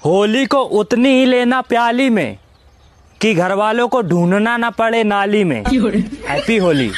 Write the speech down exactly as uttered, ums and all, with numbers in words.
होली को उतनी ही लेना प्याली में कि घर वालों को ढूंढना ना पड़े नाली में। हैप्पी होली।